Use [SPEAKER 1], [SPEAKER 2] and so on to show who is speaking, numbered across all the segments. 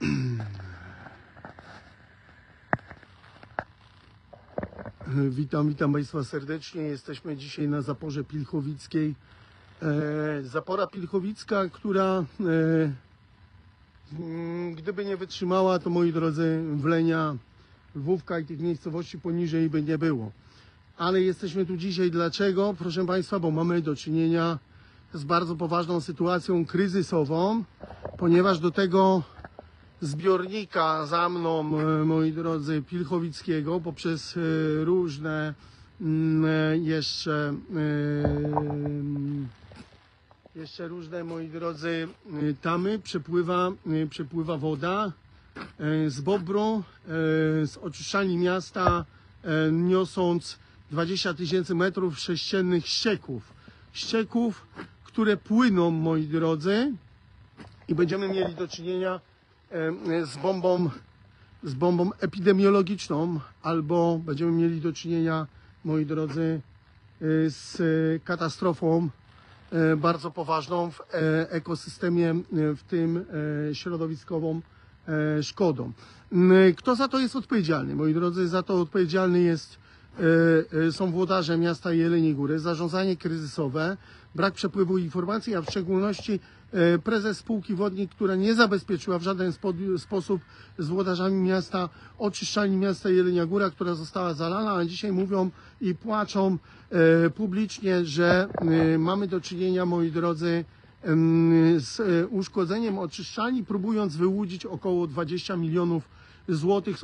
[SPEAKER 1] Witam Państwa serdecznie. Jesteśmy dzisiaj na Zaporze Pilchowickiej. Zapora Pilchowicka, która gdyby nie wytrzymała, to moi drodzy, Wlenia, Lwówka i tych miejscowości poniżej by nie było. Ale jesteśmy tu dzisiaj dlaczego? Proszę Państwa, bo mamy do czynienia z bardzo poważną sytuacją kryzysową, ponieważ do tego zbiornika za mną, moi drodzy, Pilchowickiego, poprzez różne jeszcze różne, moi drodzy, tamy przepływa woda z Bobru, z oczyszczalni miasta, niosąc 20 000 metrów sześciennych ścieków, które płyną, moi drodzy, i będziemy mieli do czynienia z bombą epidemiologiczną, albo będziemy mieli do czynienia, moi drodzy, z katastrofą bardzo poważną w ekosystemie, w tym środowiskową szkodą. Kto za to jest odpowiedzialny? Moi drodzy, za to odpowiedzialny są włodarze miasta Jeleniej Góry, zarządzanie kryzysowe, brak przepływu informacji, a w szczególności prezes spółki Wodnik, która nie zabezpieczyła w żaden sposób z włodarzami miasta oczyszczalni miasta Jelenia Góra, która została zalana, a dzisiaj mówią i płaczą publicznie, że mamy do czynienia, moi drodzy, z uszkodzeniem oczyszczalni, próbując wyłudzić około 20 milionów złotych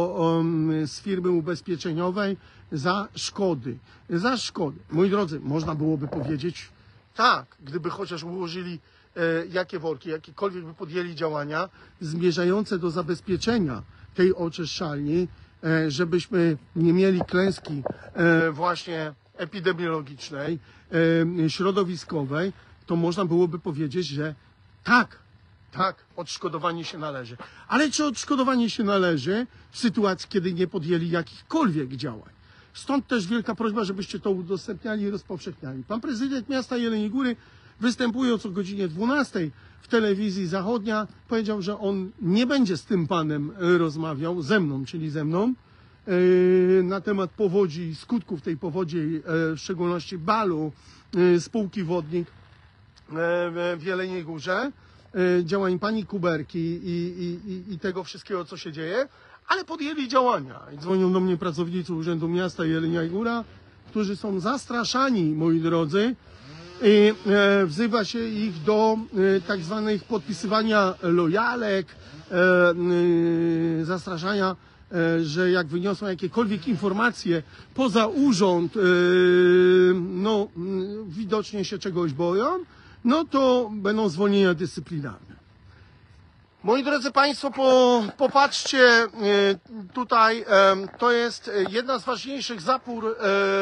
[SPEAKER 1] z firmy ubezpieczeniowej za szkody. Moi drodzy, można byłoby powiedzieć tak, gdyby chociaż ułożyli jakie worki, jakiekolwiek by podjęli działania zmierzające do zabezpieczenia tej oczyszczalni, żebyśmy nie mieli klęski właśnie epidemiologicznej, środowiskowej, to można byłoby powiedzieć, że tak, odszkodowanie się należy. Ale czy odszkodowanie się należy w sytuacji, kiedy nie podjęli jakichkolwiek działań? Stąd też wielka prośba, żebyście to udostępniali i rozpowszechniali. Pan prezydent miasta Jeleniej Góry, występując o godzinie 12 w telewizji zachodnia, powiedział, że on nie będzie z tym panem rozmawiał, ze mną, czyli ze mną, na temat powodzi i skutków tej powodzi, w szczególności balu spółki Wodnik w Jeleniej Górze, działań pani Kuberki i tego wszystkiego, co się dzieje, ale podjęli działania. I dzwonią do mnie pracownicy Urzędu Miasta Jelenia Góra, którzy są zastraszani, moi drodzy, i wzywa się ich do tak zwanych podpisywania lojalek, zastraszania, że jak wyniosą jakiekolwiek informacje poza urząd, no widocznie się czegoś boją, no to będą zwolnienia dyscyplinarne. Moi drodzy Państwo, popatrzcie tutaj, to jest jedna z ważniejszych zapór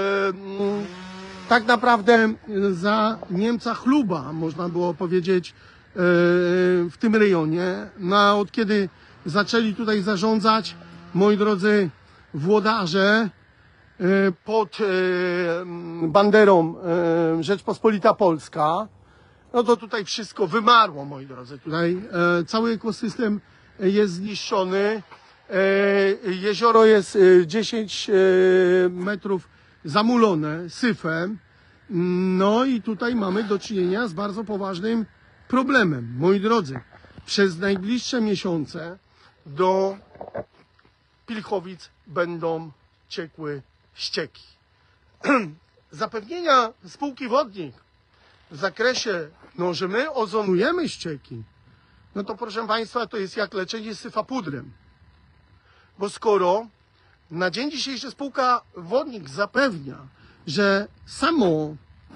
[SPEAKER 1] tak naprawdę za Niemca chluba, można było powiedzieć, w tym rejonie. No, od kiedy zaczęli tutaj zarządzać, moi drodzy, włodarze pod banderą Rzeczpospolita Polska, no to tutaj wszystko wymarło, moi drodzy. Tutaj cały ekosystem jest zniszczony. Jezioro jest 10 metrów zamulone syfem. No i tutaj mamy do czynienia z bardzo poważnym problemem. Moi drodzy, przez najbliższe miesiące do Pilchowic będą ciekły ścieki. Zapewnienia spółki Wodnik w zakresie, no, że my ozonujemy ścieki, no to proszę Państwa, to jest jak leczenie syfa pudrem. Bo skoro na dzień dzisiejszy spółka Wodnik zapewnia, że samo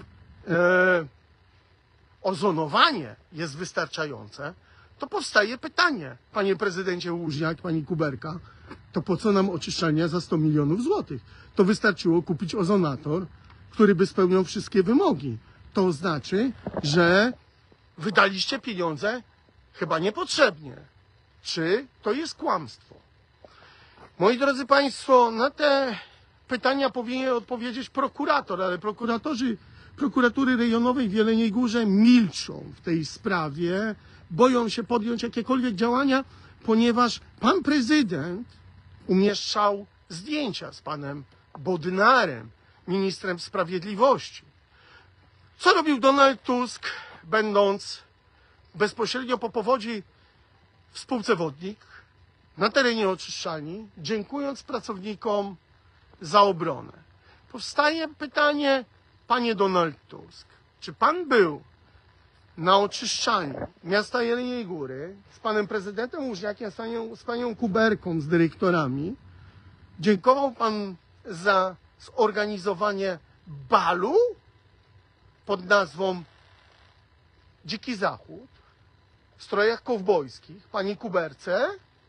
[SPEAKER 1] ozonowanie jest wystarczające, to powstaje pytanie, panie prezydencie Łużniak, pani Kuberka, to po co nam oczyszczalnia za 100 milionów złotych? To wystarczyło kupić ozonator, który by spełniał wszystkie wymogi. To znaczy, że wydaliście pieniądze chyba niepotrzebnie. Czy to jest kłamstwo? Moi drodzy Państwo, na te pytania powinien odpowiedzieć prokurator, ale prokuratury rejonowej w Jeleniej Górze milczą w tej sprawie, boją się podjąć jakiekolwiek działania, ponieważ pan prezydent umieszczał zdjęcia z panem Bodnarem, ministrem sprawiedliwości. Co robił Donald Tusk, będąc bezpośrednio po powodzi w spółce Wodnik, na terenie oczyszczalni, dziękując pracownikom za obronę? Powstaje pytanie, panie Donald Tusk, czy pan był na oczyszczalni miasta Jeleniej Góry z panem prezydentem Łużniakiem, z panią Kuberką, z dyrektorami? Dziękował pan za zorganizowanie balu pod nazwą Dziki Zachód w strojach kowbojskich pani Kuberce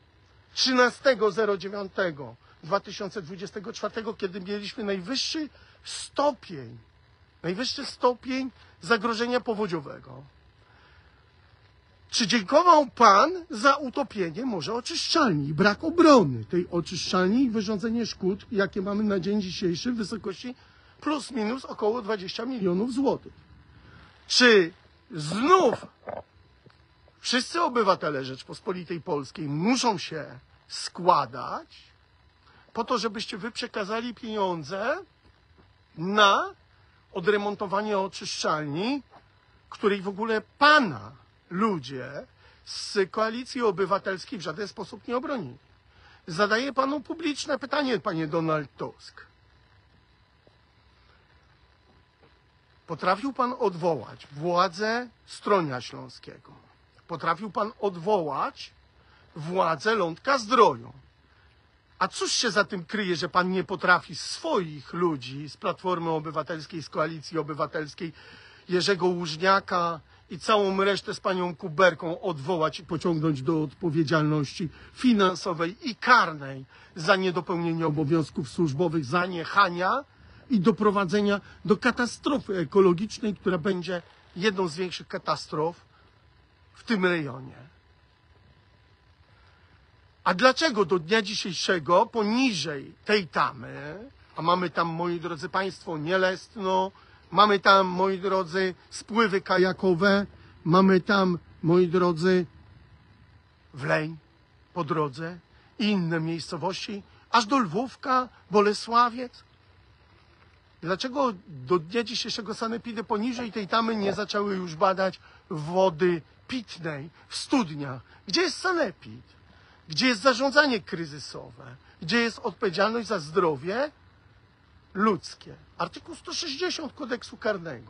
[SPEAKER 1] 13.09.2024, kiedy mieliśmy najwyższy stopień zagrożenia powodziowego. Czy dziękował pan za utopienie morza oczyszczalni i brak obrony tej oczyszczalni i wyrządzenie szkód, jakie mamy na dzień dzisiejszy w wysokości plus minus około 20 milionów złotych? Czy znów wszyscy obywatele Rzeczpospolitej Polskiej muszą się składać po to, żebyście wy przekazali pieniądze na odremontowanie oczyszczalni, której w ogóle pana ludzie z Koalicji Obywatelskiej w żaden sposób nie obronili? Zadaję panu publiczne pytanie, panie Donald Tusk. Potrafił pan odwołać władzę Stronia Śląskiego. Potrafił pan odwołać władzę Lądka-Zdroju. A cóż się za tym kryje, że pan nie potrafi swoich ludzi z Platformy Obywatelskiej, z Koalicji Obywatelskiej, Jerzego Łużniaka i całą resztę z panią Kuberką odwołać i pociągnąć do odpowiedzialności finansowej i karnej za niedopełnienie obowiązków służbowych, zaniechania i doprowadzenia do katastrofy ekologicznej, która będzie jedną z większych katastrof w tym rejonie? A dlaczego do dnia dzisiejszego poniżej tej tamy, a mamy tam, moi drodzy państwo, Nielestno, mamy tam, moi drodzy, spływy kajakowe, mamy tam, moi drodzy, Wleń po drodze i inne miejscowości, aż do Lwówka, Bolesławiec? Dlaczego do dnia dzisiejszego sanepidy poniżej tej tamy nie zaczęły już badać wody pitnej w studniach? Gdzie jest sanepid? Gdzie jest zarządzanie kryzysowe? Gdzie jest odpowiedzialność za zdrowie ludzkie? Artykuł 160 Kodeksu Karnego.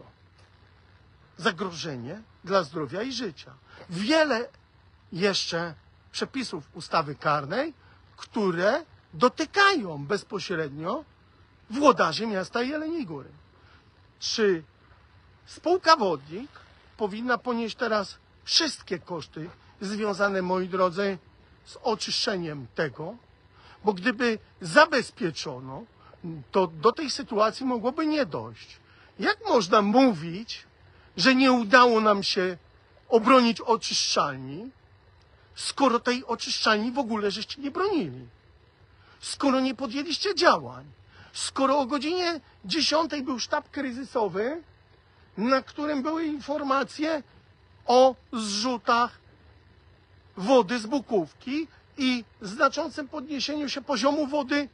[SPEAKER 1] Zagrożenie dla zdrowia i życia. Wiele jeszcze przepisów ustawy karnej, które dotykają bezpośrednio włodarzy miasta Jeleniej Góry. Czy spółka Wodnik powinna ponieść teraz wszystkie koszty związane, moi drodzy, z oczyszczeniem tego? Bo gdyby zabezpieczono, to do tej sytuacji mogłoby nie dojść. Jak można mówić, że nie udało nam się obronić oczyszczalni, skoro tej oczyszczalni w ogóle żeście nie bronili? Skoro nie podjęliście działań? Skoro o godzinie 10 był sztab kryzysowy, na którym były informacje o zrzutach wody z Bukówki i znaczącym podniesieniu się poziomu wody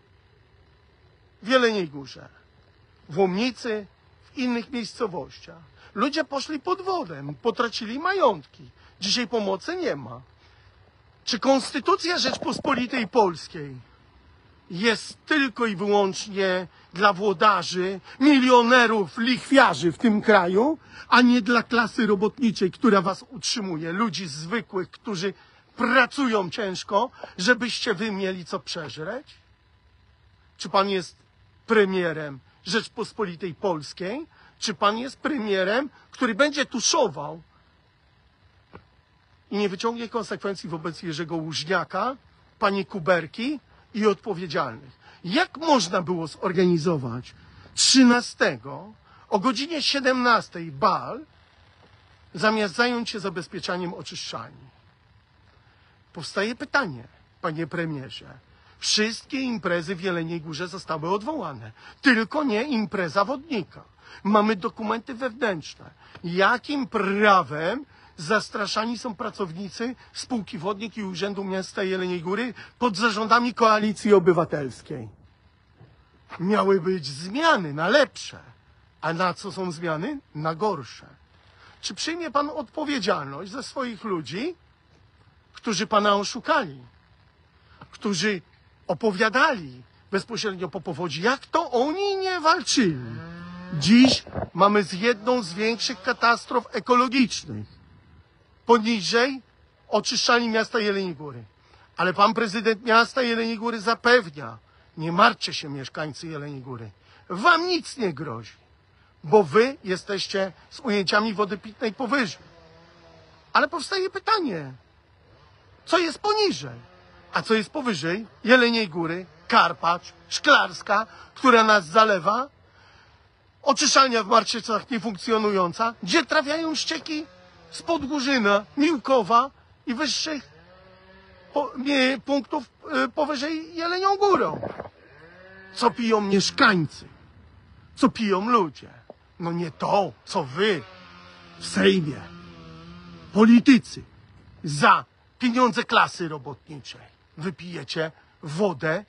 [SPEAKER 1] w Jeleniej Górze, w Łomnicy, w innych miejscowościach. Ludzie poszli pod wodę, potracili majątki. Dzisiaj pomocy nie ma. Czy Konstytucja Rzeczpospolitej Polskiej jest tylko i wyłącznie dla włodarzy, milionerów, lichwiarzy w tym kraju, a nie dla klasy robotniczej, która was utrzymuje, ludzi zwykłych, którzy pracują ciężko, żebyście wy mieli co przeżreć? Czy pan jest premierem Rzeczpospolitej Polskiej? Czy pan jest premierem, który będzie tuszował i nie wyciągnie konsekwencji wobec Jerzego Łużniaka, pani Kuberki i odpowiedzialnych? Jak można było zorganizować 13 o godzinie 17 bal, zamiast zająć się zabezpieczaniem oczyszczalni? Powstaje pytanie, panie premierze. Wszystkie imprezy w Jeleniej Górze zostały odwołane, tylko nie impreza Wodnika. Mamy dokumenty wewnętrzne. Jakim prawem zastraszani są pracownicy spółki Wodnik i Urzędu Miasta Jeleniej Góry pod zarządami Koalicji Obywatelskiej. Miały być zmiany na lepsze. A na co są zmiany? Na gorsze. Czy przyjmie pan odpowiedzialność za swoich ludzi, którzy pana oszukali, którzy opowiadali bezpośrednio po powodzi, jak to oni nie walczyli? Dziś mamy jedną z większych katastrof ekologicznych. Poniżej oczyszczalni miasta Jeleniej Góry. Ale pan prezydent miasta Jeleniej Góry zapewnia, nie martwcie się mieszkańcy Jeleniej Góry, wam nic nie grozi, bo wy jesteście z ujęciami wody pitnej powyżej. Ale powstaje pytanie, co jest poniżej? A co jest powyżej? Jeleniej Góry, Karpacz, Szklarska, która nas zalewa, oczyszczalnia w Marczycach niefunkcjonująca, gdzie trafiają ścieki z Podgórzyna, Miłkowa i wyższych punktów powyżej Jelenią Górą. Co piją mieszkańcy? Co piją ludzie? No nie to, co wy w Sejmie, politycy, za pieniądze klasy robotniczej wypijecie wodę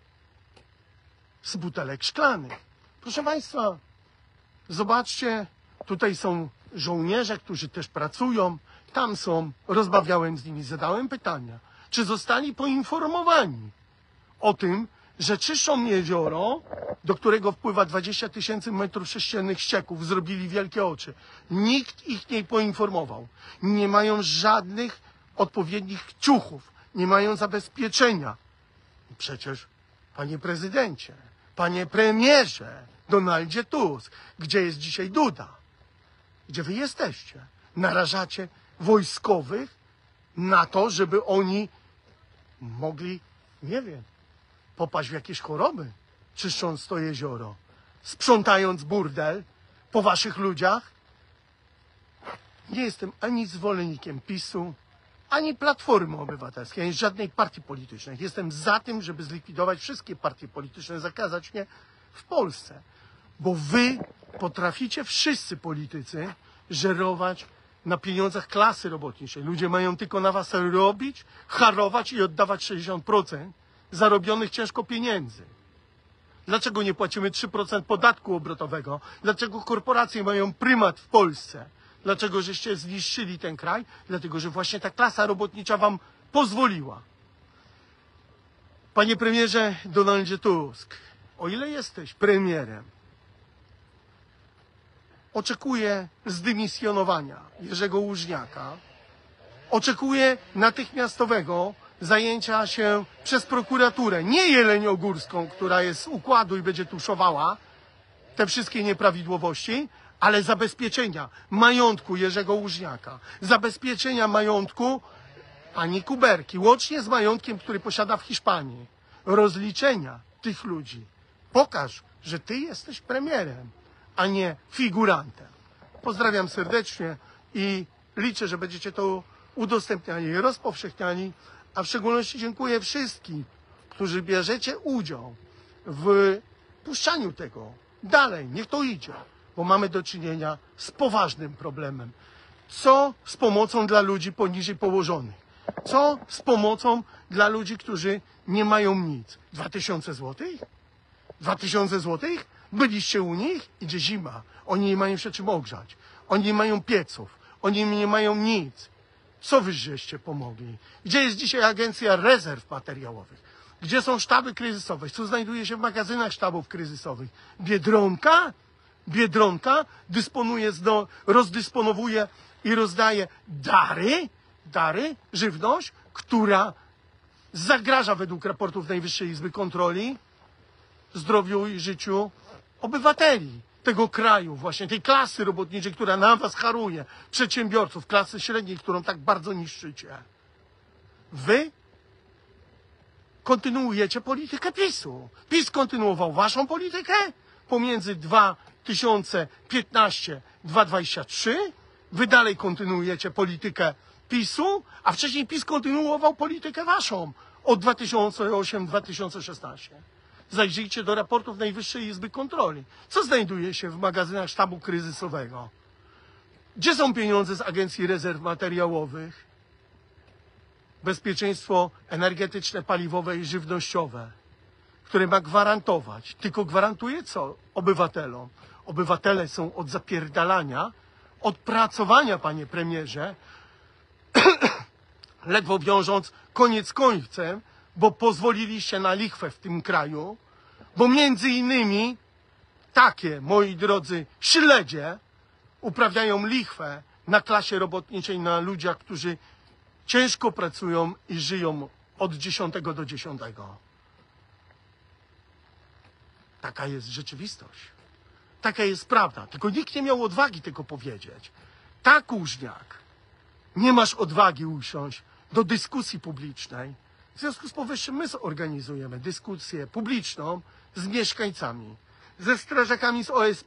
[SPEAKER 1] z butelek szklanych. Proszę państwa, zobaczcie, tutaj są żołnierze, którzy też pracują, tam są, rozmawiałem z nimi, zadałem pytania, czy zostali poinformowani o tym, że czyszczą jezioro, do którego wpływa 20 000 metrów sześciennych ścieków, zrobili wielkie oczy. Nikt ich nie poinformował. Nie mają żadnych odpowiednich ciuchów, nie mają zabezpieczenia. Przecież, panie prezydencie, panie premierze, Donaldzie Tusk, gdzie jest dzisiaj Duda? Gdzie wy jesteście? Narażacie wojskowych na to, żeby oni mogli, nie wiem, popaść w jakieś choroby, czyszcząc to jezioro, sprzątając burdel po waszych ludziach. Nie jestem ani zwolennikiem PiS-u, ani Platformy Obywatelskiej, ani żadnej partii politycznej. Jestem za tym, żeby zlikwidować wszystkie partie polityczne, zakazać je w Polsce. Bo wy potraficie, wszyscy politycy, żerować na pieniądzach klasy robotniczej. Ludzie mają tylko na was robić, harować i oddawać 60% zarobionych ciężko pieniędzy. Dlaczego nie płacimy 3% podatku obrotowego? Dlaczego korporacje mają prymat w Polsce? Dlaczego żeście zniszczyli ten kraj? Dlatego, że właśnie ta klasa robotnicza wam pozwoliła. Panie premierze Donaldzie Tusk, o ile jesteś premierem, oczekuję zdymisjonowania Jerzego Łużniaka, oczekuję natychmiastowego zajęcia się przez prokuraturę, nie jeleniogórską, która jest z układu i będzie tuszowała te wszystkie nieprawidłowości, ale zabezpieczenia majątku Jerzego Łużniaka, zabezpieczenia majątku pani Kuberki, łącznie z majątkiem, który posiada w Hiszpanii, rozliczenia tych ludzi. Pokaż, że ty jesteś premierem, a nie figurantem. Pozdrawiam serdecznie i liczę, że będziecie to udostępniali, rozpowszechniali, a w szczególności dziękuję wszystkim, którzy bierzecie udział w puszczaniu tego dalej. Niech to idzie, bo mamy do czynienia z poważnym problemem. Co z pomocą dla ludzi poniżej położonych? Co z pomocą dla ludzi, którzy nie mają nic? 2000 złotych? 2000 złotych? Byliście u nich? Idzie zima. Oni nie mają się czym ogrzać. Oni nie mają pieców. Oni nie mają nic. Co wy żeście pomogli? Gdzie jest dzisiaj Agencja Rezerw Materiałowych? Gdzie są sztaby kryzysowe? Co znajduje się w magazynach sztabów kryzysowych? Biedronka? Biedronka dysponuje, rozdysponowuje i rozdaje dary, żywność, która zagraża według raportów Najwyższej Izby Kontroli zdrowiu i życiu obywateli tego kraju, właśnie tej klasy robotniczej, która na was haruje, przedsiębiorców, klasy średniej, którą tak bardzo niszczycie. Wy kontynuujecie politykę PiS-u. PiS kontynuował waszą politykę pomiędzy 2015-2023. Wy dalej kontynuujecie politykę PiS-u, a wcześniej PiS kontynuował politykę waszą od 2008-2016. Zajrzyjcie do raportów Najwyższej Izby Kontroli. Co znajduje się w magazynach sztabu kryzysowego? Gdzie są pieniądze z Agencji Rezerw Materiałowych? Bezpieczeństwo energetyczne, paliwowe i żywnościowe, które ma gwarantować. Tylko gwarantuje co obywatelom? Obywatele są od zapierdalania, od pracowania, panie premierze, ledwo wiążąc koniec z końcem, bo pozwoliliście na lichwę w tym kraju, bo między innymi takie, moi drodzy, śledzie uprawiają lichwę na klasie robotniczej, na ludziach, którzy ciężko pracują i żyją od 10 do 10. Taka jest rzeczywistość. Taka jest prawda. Tylko nikt nie miał odwagi tego powiedzieć. Tak, Kuźniak, nie masz odwagi usiąść do dyskusji publicznej. W związku z powyższym my zorganizujemy dyskusję publiczną z mieszkańcami, ze strażakami z OSP.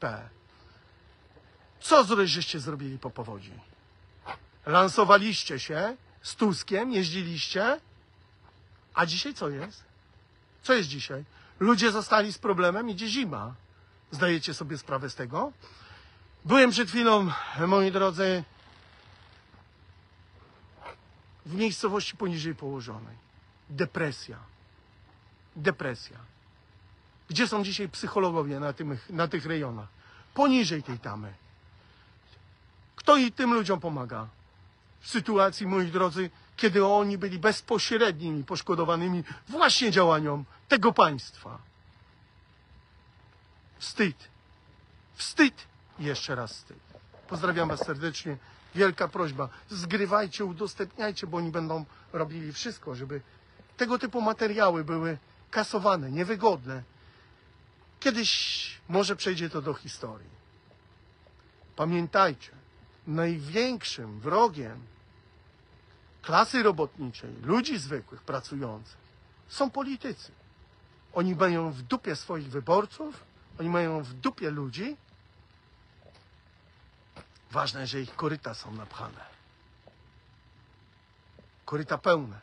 [SPEAKER 1] Co żeście zrobili po powodzi? Lansowaliście się z Tuskiem, jeździliście, a dzisiaj co jest? Co jest dzisiaj? Ludzie zostali z problemem, idzie zima. Zdajecie sobie sprawę z tego? Byłem przed chwilą, moi drodzy, w miejscowości poniżej położonej. Depresja. Depresja. Gdzie są dzisiaj psychologowie na tych rejonach? Poniżej tej tamy. Kto i tym ludziom pomaga? W sytuacji, moi drodzy, kiedy oni byli bezpośrednimi poszkodowanymi właśnie działaniom tego państwa. Wstyd. Wstyd. Jeszcze raz wstyd. Pozdrawiam was serdecznie. Wielka prośba. Zgrywajcie, udostępniajcie, bo oni będą robili wszystko, żeby tego typu materiały były kasowane, niewygodne. Kiedyś może przejdzie to do historii. Pamiętajcie, największym wrogiem klasy robotniczej, ludzi zwykłych, pracujących, są politycy. Oni mają w dupie swoich wyborców, oni mają w dupie ludzi. Ważne, że ich koryta są napchane. Koryta pełne.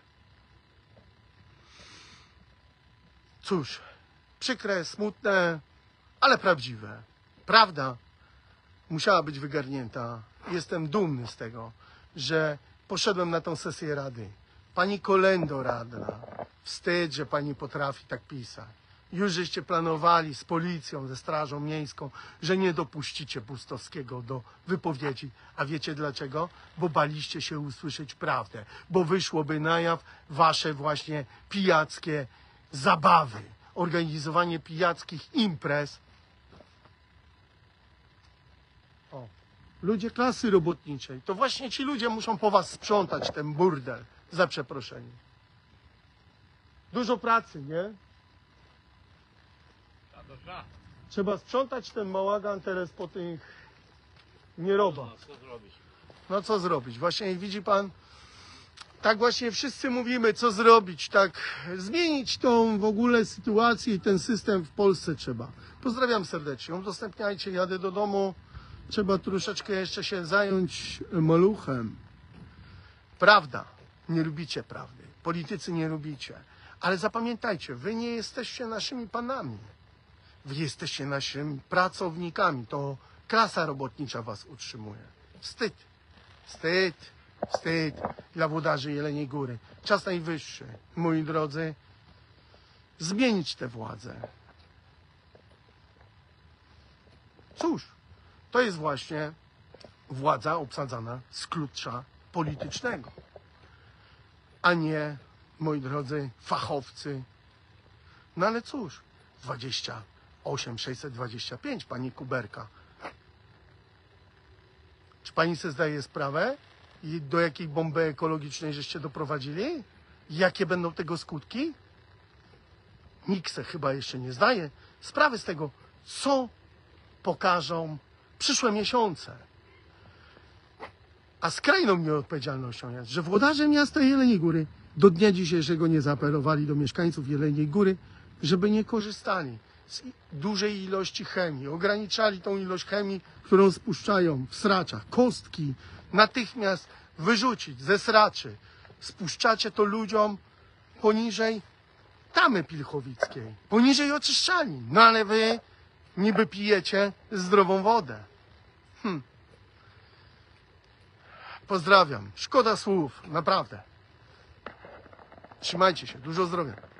[SPEAKER 1] Cóż, przykre, smutne, ale prawdziwe. Prawda musiała być wygarnięta. Jestem dumny z tego, że poszedłem na tą sesję Rady. Pani Kolendo radna, wstyd, że pani potrafi tak pisać. Już żeście planowali z policją, ze Strażą Miejską, że nie dopuścicie Bustowskiego do wypowiedzi. A wiecie dlaczego? Bo baliście się usłyszeć prawdę. Bo wyszłoby na jaw wasze właśnie pijackie zabawy. Organizowanie pijackich imprez. O. Ludzie klasy robotniczej. To właśnie ci ludzie muszą po was sprzątać ten burdel. Za przeproszeniem. Dużo pracy, nie? Trzeba sprzątać ten bałagan teraz po tych nierobach. No co zrobić? Właśnie widzi pan, tak właśnie wszyscy mówimy, co zrobić, tak zmienić tą w ogóle sytuację i ten system w Polsce trzeba. Pozdrawiam serdecznie, udostępniajcie, jadę do domu. Trzeba troszeczkę jeszcze się zająć maluchem. Prawda. Nie lubicie prawdy. Politycy nie lubicie. Ale zapamiętajcie, wy nie jesteście naszymi panami. Wy jesteście naszymi pracownikami. To klasa robotnicza was utrzymuje. Wstyd. Wstyd. Wstyd dla włodarzy Jeleniej Góry. Czas najwyższy, moi drodzy, zmienić tę władzę. Cóż, to jest właśnie władza obsadzana z klucza politycznego, a nie, moi drodzy, fachowcy. No ale cóż, 28 625, pani Kuberka. Czy pani sobie zdaje sprawę, do jakiej bomby ekologicznej żeście doprowadzili? Jakie będą tego skutki? Nikt se chyba jeszcze nie zdaje sprawy z tego, co pokażą przyszłe miesiące. A skrajną nieodpowiedzialnością jest, że włodarze miasta Jeleniej Góry do dnia dzisiejszego nie zaapelowali do mieszkańców Jeleniej Góry, żeby nie korzystali z dużej ilości chemii. Ograniczali tą ilość chemii, którą spuszczają w sraczach. Kostki natychmiast wyrzucić ze sraczy. Spuszczacie to ludziom poniżej tamy pilchowickiej, poniżej oczyszczalni. No ale wy niby pijecie zdrową wodę. Pozdrawiam. Szkoda słów, naprawdę. Trzymajcie się. Dużo zdrowia.